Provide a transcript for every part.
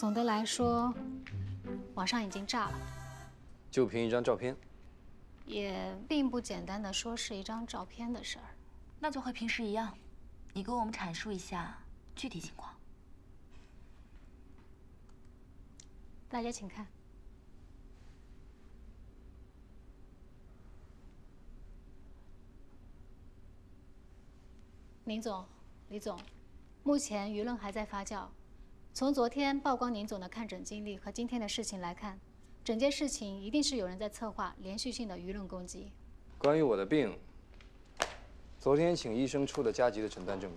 总的来说，网上已经炸了， 就凭一张照片， 也并不简单的说是一张照片的事儿。 那就和平时一样，你给我们阐述一下具体情况。 大家请看。宁总、李总，目前舆论还在发酵。从昨天曝光宁总的看诊经历和今天的事情来看，整件事情一定是有人在策划连续性的舆论攻击。 关于我的病，昨天请医生出的加急的诊断证明。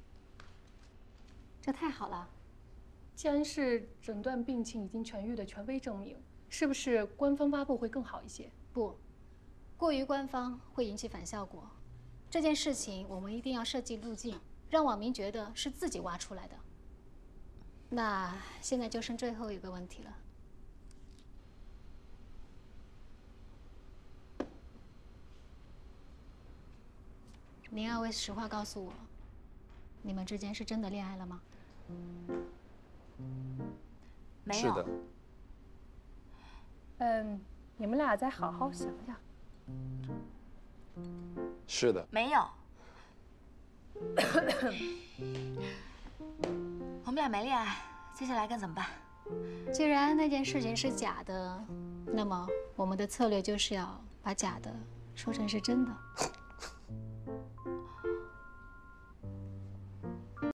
这太好了。 既然是诊断病情已经痊愈的权威证明，是不是官方发布会更好一些？ 不，过于官方会引起反效果。这件事情我们一定要设计路径，让网民觉得是自己挖出来的。那现在就剩最后一个问题了。您二位实话告诉我，你们之间是真的恋爱了吗？ 没有。 是的。 你们俩再好好想想。 是的。 没有。我们俩没恋爱，接下来该怎么办？ 既然那件事情是假的，那么我们的策略就是要把假的说成是真的。